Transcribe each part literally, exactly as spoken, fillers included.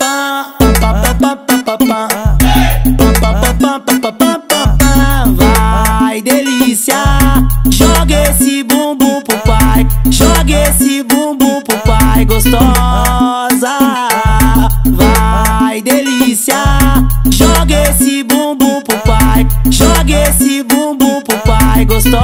Vai, delícia, joga esse bumbum pro pai, joga esse bumbum pro pai, gostosa. Vai, delícia, joga esse bumbum pro pai, joga esse bumbum pro pai, gostosa.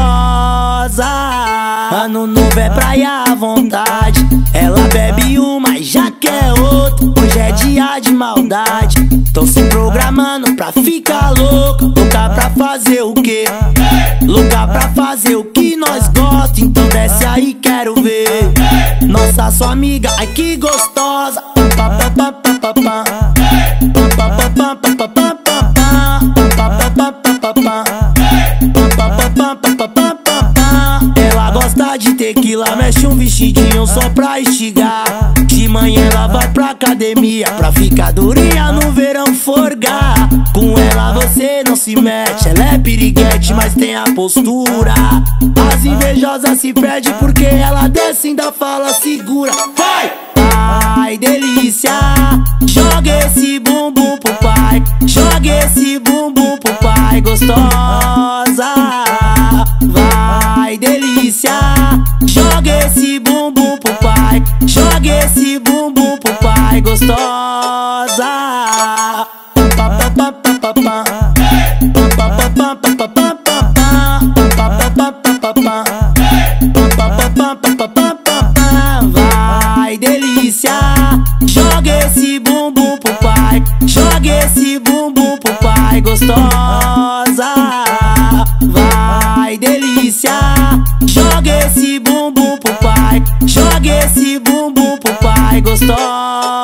Ano novo é praia à vontade, ela bebe uma e já quer outra. Hoje é dia de maldade, tô se programando pra ficar louca. Louca pra fazer o quê? Louca pra fazer o que nós gosta. Então desce aí, quero ver. Nossa, sua amiga, ai que gostosa. Ela gosta de tequila, mexe um vestidinho só pra estigar. De manhã ela vai pra academia, pra ficar durinha no verão forgar. Com ela você não se mete, ela é piriguete, mas tem a postura. As invejosas se perdem porque ela desce e ainda fala segura. Vai! Ai, delícia, joga esse bumbum pro pai, joga esse bumbum pro pai, gostosa. Vai, delícia, joga esse bumbum pro pai, joga esse bumbum pro pai, gostosa. Vai, delícia, joga esse bumbum pro pai, joga esse bumbum pro pai, gostosa. Vai, delícia, joga esse bumbum pro pai, joga esse bumbum pro pai, gostosa.